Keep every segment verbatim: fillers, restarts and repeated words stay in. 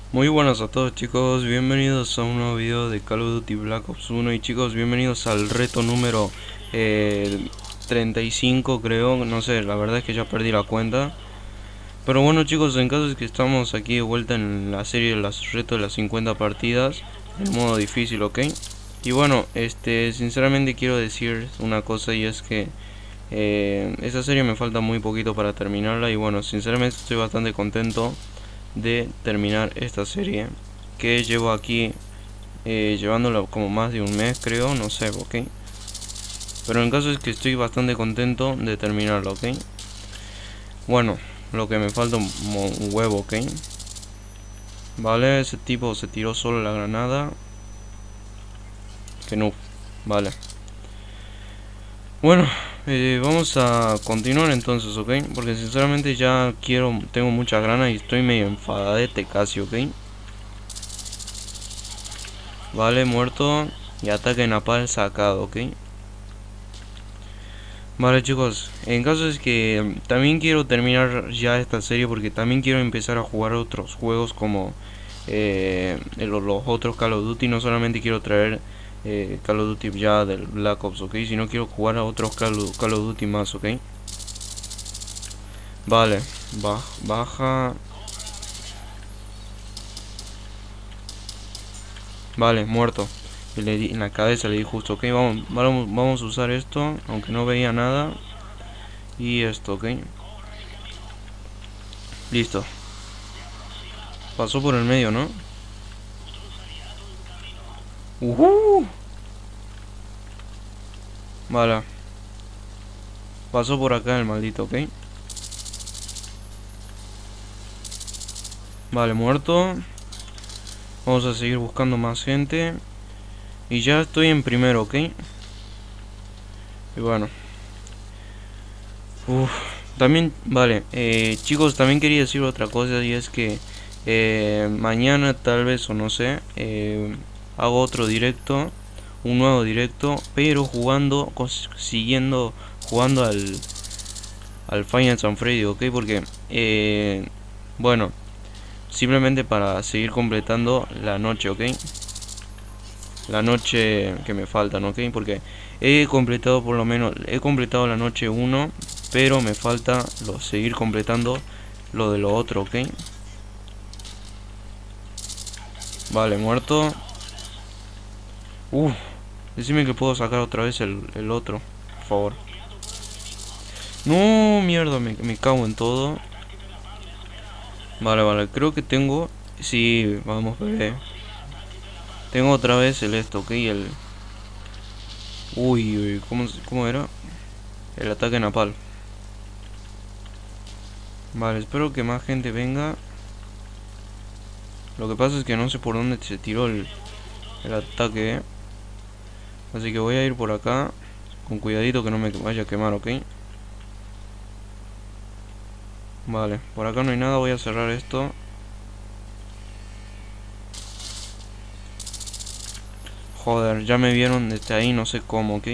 Muy buenas a todos, chicos, bienvenidos a un nuevo video de Call of Duty Black Ops uno. Y chicos, bienvenidos al reto número eh, treinta y cinco, creo, no sé, la verdad es que ya perdí la cuenta. Pero bueno, chicos, en caso es que estamos aquí de vuelta en la serie de los retos de las cincuenta partidas en modo difícil, ok. Y bueno, este sinceramente quiero decir una cosa, y es que eh, esa serie me falta muy poquito para terminarla. Y bueno, sinceramente estoy bastante contento de terminar esta serie, que llevo aquí eh, llevándola como más de un mes, creo, no sé, ok. Pero en caso es que estoy bastante contento de terminarla, ok. Bueno, lo que me falta un, un huevo, ok. Vale, ese tipo se tiró solo la granada. Que no, vale. Bueno, eh, vamos a continuar entonces, ok. Porque sinceramente ya quiero, tengo muchas ganas y estoy medio enfadadete casi, ok. Vale, muerto. Y ataque napal sacado, ok. Vale, chicos, en caso es que también quiero terminar ya esta serie, porque también quiero empezar a jugar otros juegos como eh, los, los otros Call of Duty. No solamente quiero traer eh, Call of Duty ya del Black Ops, ok, sino quiero jugar a otros Call of, Call of Duty más, ok. Vale, baja, baja. Vale, muerto. Y le di en la cabeza, le di justo, ok. Vamos, vamos, vamos a usar esto, aunque no veía nada. Y esto, ok. Listo. Pasó por el medio, ¿no? Uh Vale. Pasó por acá el maldito, ok. Vale, muerto. Vamos a seguir buscando más gente. Y ya estoy en primero, ok. Y bueno. Uf. También, vale. Eh, chicos, también quería decir otra cosa. Y es que eh, mañana tal vez, o no sé, eh, hago otro directo. Un nuevo directo. Pero jugando, siguiendo, jugando al... Al Final San Freddy, ok. Porque, eh, bueno, simplemente para seguir completando la noche, ok. La noche que me faltan, ok. Porque he completado por lo menos, he completado la noche uno, pero me falta lo, seguir completando lo de lo otro, ok. Vale, muerto. Uff, decime que puedo sacar otra vez el, el otro, por favor. No, mierda, me, me cago en todo. Vale, vale, creo que tengo... Sí, vamos, bebé. Tengo otra vez el esto, ok, el... Uy, uy, ¿cómo, cómo era? El ataque napal. Vale, espero que más gente venga. Lo que pasa es que no sé por dónde se tiró el, el ataque, ¿eh? Así que voy a ir por acá. Con cuidadito que no me vaya a quemar, ok. Vale, por acá no hay nada, voy a cerrar esto. Joder, ya me vieron desde ahí, no sé cómo, ok.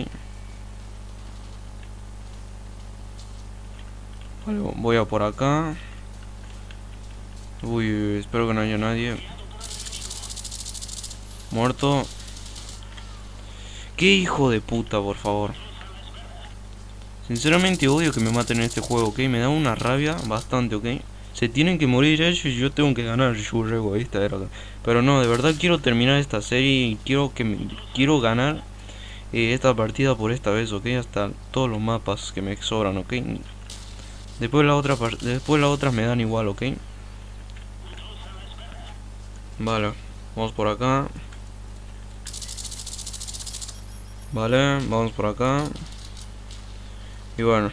Vale, voy a por acá. Uy, uy, espero que no haya nadie. Muerto. Qué hijo de puta, por favor. Sinceramente odio que me maten en este juego, ok. Me da una rabia bastante, ok. Se tienen que morir ellos y yo tengo que ganar. Yo re egoísta era. Pero no, de verdad quiero terminar esta serie y quiero que me, quiero ganar eh, esta partida por esta vez, ok. Hasta todos los mapas que me sobran, ok. Después las otras después las otras me dan igual, ok. Vale, vamos por acá. Vale, vamos por acá. Y bueno.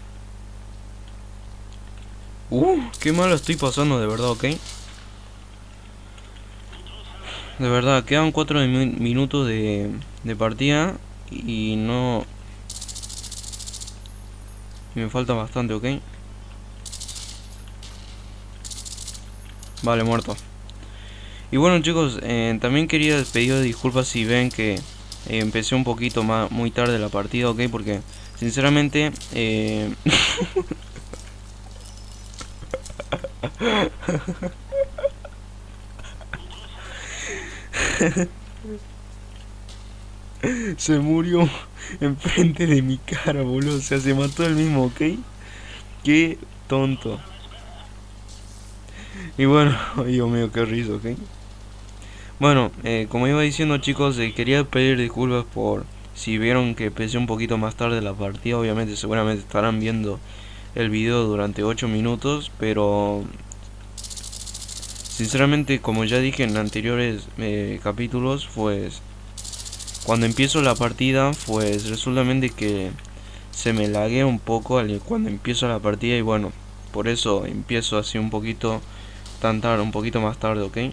Uh, qué malo estoy pasando, de verdad, ok. De verdad, quedan cuatro minutos de, de partida. Y no... Y me falta bastante, ok. Vale, muerto. Y bueno, chicos, eh, también quería pedir disculpas si ven que eh, empecé un poquito más muy tarde la partida, ok. Porque sinceramente eh, Se murió enfrente de mi cara, boludo. O sea, se mató el mismo, ¿ok? Qué tonto. Y bueno, Dios mío, qué risa, ¿ok? Bueno, eh, como iba diciendo, chicos, eh, quería pedir disculpas por si vieron que empecé un poquito más tarde la partida. Obviamente, seguramente estarán viendo el video durante ocho minutos, pero sinceramente, como ya dije en anteriores eh, capítulos, pues cuando empiezo la partida, pues resulta que se me laguea un poco al- cuando empiezo la partida, y bueno, por eso empiezo así un poquito tan tarde, un poquito más tarde, ¿ok?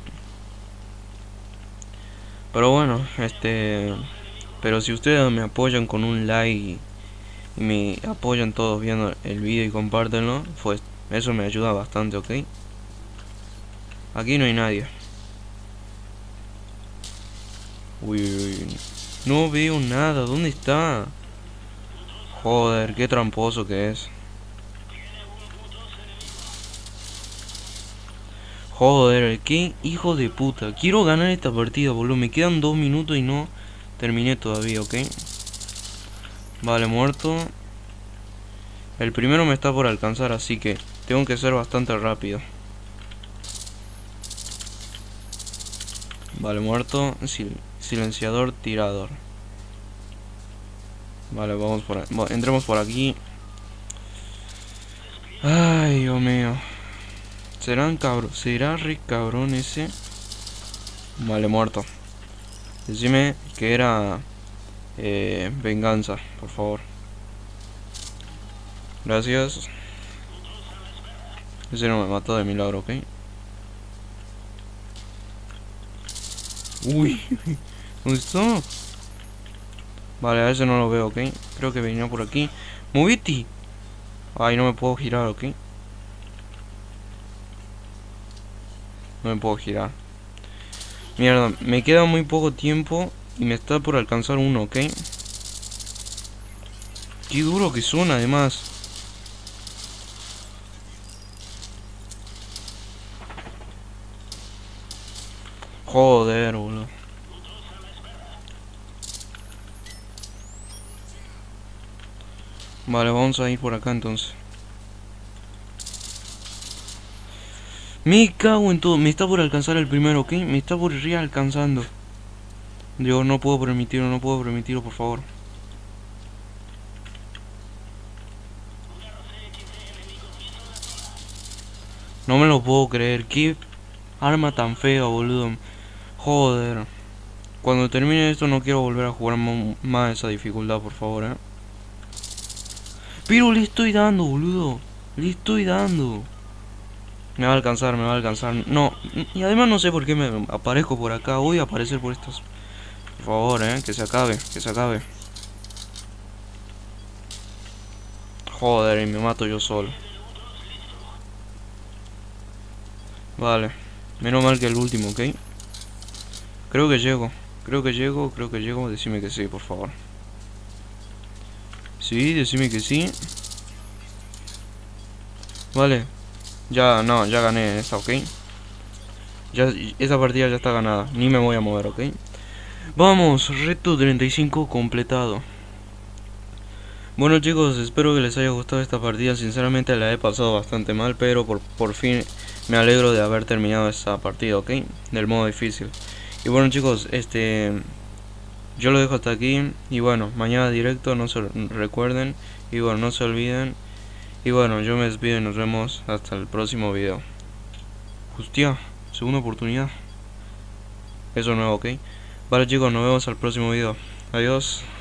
Pero bueno, este, pero si ustedes me apoyan con un like y me apoyan todos viendo el video y compártenlo, pues eso me ayuda bastante, ¿ok? Aquí no hay nadie. Uy, uy, uy. No veo nada, ¿dónde está? Joder, qué tramposo que es. Joder, qué hijo de puta. Quiero ganar esta partida, boludo. Me quedan dos minutos y no terminé todavía, ¿ok? Vale, muerto. El primero me está por alcanzar, así que tengo que ser bastante rápido. Vale, muerto. Sil silenciador, tirador. Vale, vamos por aquí. Bueno, entremos por aquí. Ay, Dios mío. ¿Serán cabrón? ¿Será re cabrón ese? Vale, muerto. Decime que era eh, venganza, por favor. Gracias. Ese no me mató de milagro, ¿ok? Uy, ¿dónde está? Vale, a ese no lo veo, ¿ok? Creo que venía por aquí. ¡Moviti! Ay, no me puedo girar, ¿ok? No me puedo girar. Mierda, me queda muy poco tiempo y me está por alcanzar uno, ¿ok? Qué duro que suena, además. Joder, boludo. Vale, vamos a ir por acá entonces. Me cago en todo. Me está por alcanzar el primero, ¿ok? Me está por ir alcanzando. Dios, no puedo permitirlo, no puedo permitirlo, por favor. No me lo puedo creer. Qué arma tan fea, boludo. Joder. Cuando termine esto no quiero volver a jugar más esa dificultad, por favor, eh. Pero le estoy dando, boludo. Le estoy dando. Me va a alcanzar, me va a alcanzar. No, y además no sé por qué me aparezco por acá. Voy a aparecer por estas. Por favor, eh, que se acabe, que se acabe. Joder, y me mato yo solo. Vale, menos mal que el último, ¿ok? Creo que llego, creo que llego, creo que llego. Decime que sí, por favor. Sí, decime que sí. Vale. Ya, no, ya gané esta, ¿ok? Ya, esa partida ya está ganada. Ni me voy a mover, ¿ok? Vamos, reto treinta y cinco completado. Bueno, chicos, espero que les haya gustado esta partida. Sinceramente la he pasado bastante mal, pero por, por fin me alegro de haber terminado esta partida, ¿ok? Del modo difícil. Y bueno, chicos, este... yo lo dejo hasta aquí. Y bueno, mañana directo, no se recuerden. Y bueno, no se olviden. Y bueno, yo me despido y nos vemos hasta el próximo video. Hostia, segunda oportunidad. Eso nuevo, ¿ok? Vale, chicos, nos vemos al próximo video. Adiós.